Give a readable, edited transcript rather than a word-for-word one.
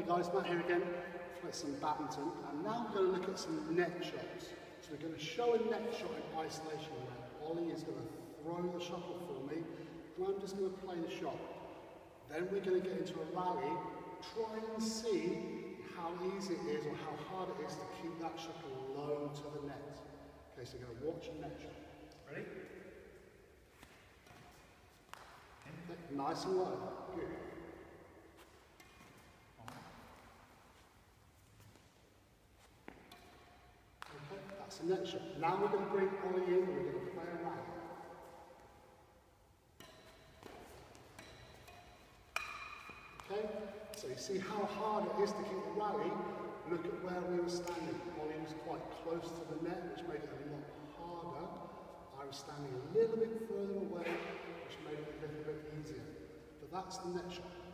guys, Matt here again, play some badminton, and now we're going to look at some net shots. So we're going to show a net shot in isolation where Ollie is going to throw the shuttle for me, and I'm just going to play the shot. Then we're going to get into a rally, try and see how easy it is or how hard it is to keep that shuttle low to the net. Okay, so you're going to watch a net shot. Ready? Okay, nice and low. Good. That's the net shot. Now we're going to bring Ollie in and we're going to play a rally. Okay, so you see how hard it is to keep the rally. Look at where we were standing. Ollie was quite close to the net, which made it a lot harder. I was standing a little bit further away, which made it a little bit easier. But that's the net shot.